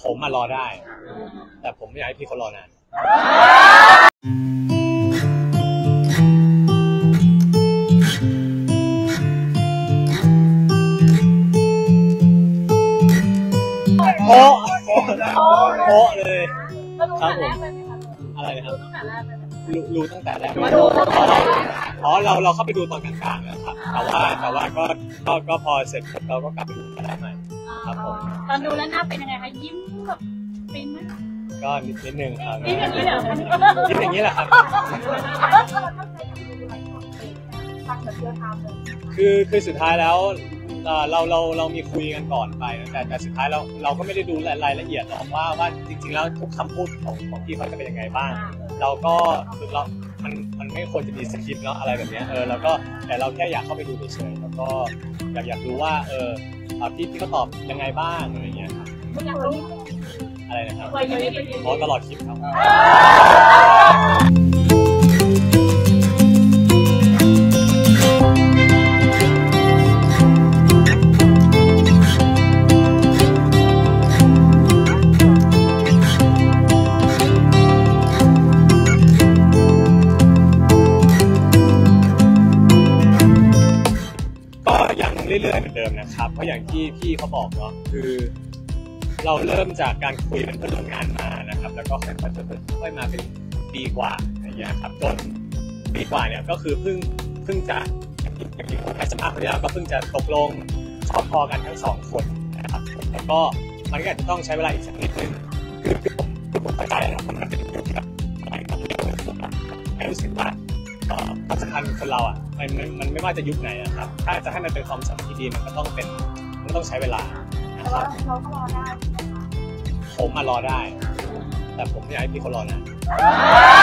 ผมมารอได้แต่ผมไม่อยากให้พี่เขารอนานโอ้เลยครับผมอะไรนะครับรู้ตั้งแต่แรกอ๋อเราเข้าไปดูตอนกลางๆนะครับแต่ว่าก็พอเสร็จเราก็กลับไปดูกันได้ใหม่ครับผมตอนดูแล้วหน้าเป็นยังไงคะยิ้มแบบฟินไหมก็นิดนึงครับยิ้มอย่างนี้เหรอยิ้มอย่างนี้แหละครับคือสุดท้ายแล้วเรามีคุยกันก่อนไปแต่สุดท้ายเราก็ไม่ได้ดูรายละเอียดหรอกว่าจริงๆแล้วทุกคำพูดของพี่เขาจะเป็นยังไงบ้างเราก็คือมันไม่ควรจะมีสคริปต์เนาะอะไรแบบนี้แต่เราแค่อยากเข้าไปดูเฉยๆแล้วก็อยากรู้ว่าพี่เขาตอบยังไงบ้างอะไรเงี้ยครับอะไรนะครับตลอดคลิปครับเรื่อยๆเหมือนเดิมนะครับเพราะอย่างที่พี่เขาบอกเนาะคือเราเริ่มจากการคุยเป็นเพื่อนร่วมงานมานะครับแล้วก็ค่อยมาเป็นปีกว่าอย่างเงี้ยครับจนปีกว่าเนี่ยก็คือเพิ่งจะอย่างที่ผมให้สัมภาษณ์ไปแล้วก็เพิ่งจะตกลงชอบพอกันทั้งสองคนนะครับแล้วก็มันก็อาจจะต้องใช้เวลาอีกสักนิดนึงคือผมเข้าใจนะมันเป็นเรื่องที่แบบไม่รู้สึกว่าความสัมพันธ์คนเราอ่ะมันไม่ว่าจะยุคไหนอะครับถ้าจะให้มันเป็นความสัมพันธ์ที่ดีมันต้องใช้เวลานะครับเราก็รอได้ผมมารอได้แต่ผมไม่อยากให้พี่เขารอนาน